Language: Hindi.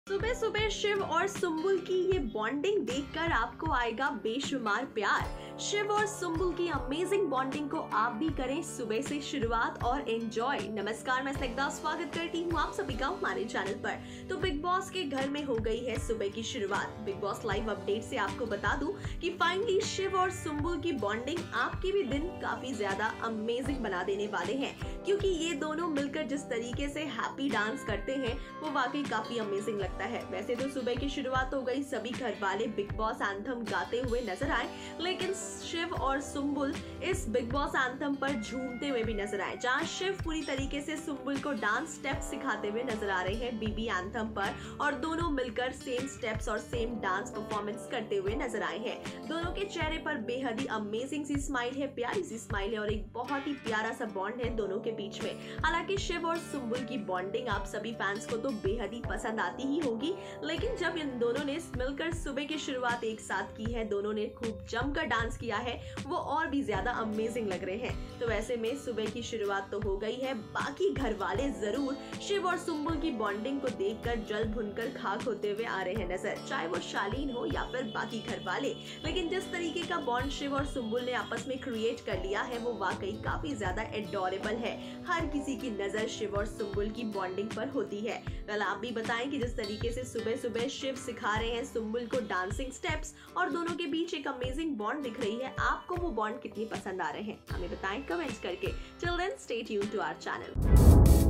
सुबह सुबह शिव और सुम्बुल की ये बॉन्डिंग देखकर आपको आएगा बेशुमार प्यार। शिव और सुम्बुल की अमेजिंग बॉन्डिंग को आप भी करें सुबह से शुरुआत और एंजॉय। नमस्कार, मैं स्निग्धा स्वागत करती हूँ आप सभी का हमारे चैनल पर। तो बिग बॉस के घर में हो गई है सुबह की शुरुआत। बिग बॉस लाइव अपडेट से आपको बता दूं कि फाइनली शिव और सुम्बुल की बॉन्डिंग आपके भी दिन काफी ज्यादा अमेजिंग बना देने वाले हैं, क्योंकि ये दोनों मिलकर जिस तरीके से हैप्पी डांस करते हैं वो वाकई काफी अमेजिंग लगता है। वैसे तो सुबह की शुरुआत हो गई, सभी घर वाले बिग बॉस एंथम गाते हुए नजर आए, लेकिन शिव और सुम्बुल इस बिग बॉस एंथम पर झूमते हुए भी नजर आए, जहां शिव पूरी तरीके से सुम्बुल को डांस स्टेप्स सिखाते हुए नजर आ रहे हैं बीबी एंथम पर, और दोनों मिलकर सेम स्टेप्स और सेम डांस परफॉर्मेंस करते हुए नजर आए हैं। दोनों के चेहरे पर बेहद ही अमेजिंग सी स्माइल है, प्यारी सी स्माइल है और एक बहुत ही प्यारा सा बॉन्ड है दोनों के बीच में। हालांकि शिव और सुम्बुल की बॉन्डिंग आप सभी फैंस को तो बेहद ही पसंद आती ही होगी, लेकिन जब इन दोनों ने मिलकर सुबह की शुरुआत एक साथ की है, दोनों ने खूब जमकर डांस किया है, वो और भी ज्यादा अमेजिंग लग रहे हैं। तो वैसे में सुबह की शुरुआत तो हो गई है, बाकी घर वाले जरूर शिव और सुम्बुल की बॉन्डिंग को देखकर जल भुनकर खाक होते हुए आ रहे हैं नजर, चाहे वो शालीन हो या फिर बाकी घर वाले। लेकिन जिस तरीके का बॉन्ड शिव और सुम्बुल ने आपस में क्रिएट कर लिया है वो वाकई काफी ज्यादा एडोरेबल है। हर किसी की नजर शिव और सुम्बुल की बॉन्डिंग पर होती है। वेल, आप भी बताएं कि जिस तरीके से सुबह सुबह शिव सिखा रहे हैं सुम्बुल को डांसिंग स्टेप्स और दोनों के बीच एक अमेजिंग बॉन्ड दिख रही है, आपको वो बॉन्ड कितनी पसंद आ रहे हैं हमें बताएं कमेंट्स करके। Till then stay tuned to our channel.